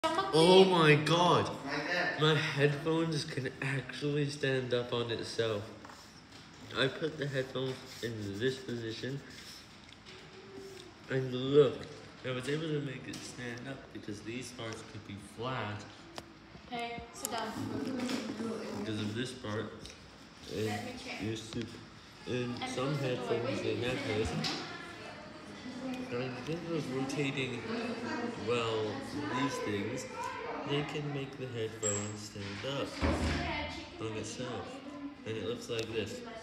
Oh my god! My headphones can actually stand up on itself. I put the headphones in this position, and look, I was able to make it stand up because these parts could be flat. Hey, sit down. Because of this part. And Let me check. used to, in some headphones they have this. And instead of rotating, well, these things, they can make the headphones stand up on itself. And it looks like this.